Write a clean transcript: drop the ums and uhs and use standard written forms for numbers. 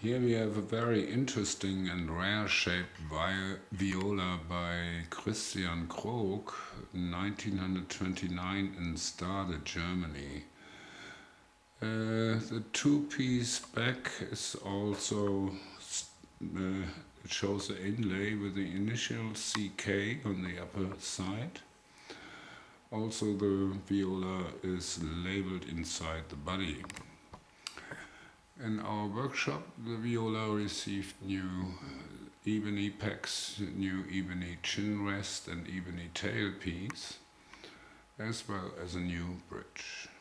Here we have a very interesting and rare-shaped viola by Christian Krogh, 1929 in Stade, Germany. The two-piece back is also it shows the inlay with the initial CK on the upper side. Also the viola is labeled inside the body. In our workshop, the viola received new ebony pics, new ebony chin rest and ebony tailpiece, as well as a new bridge.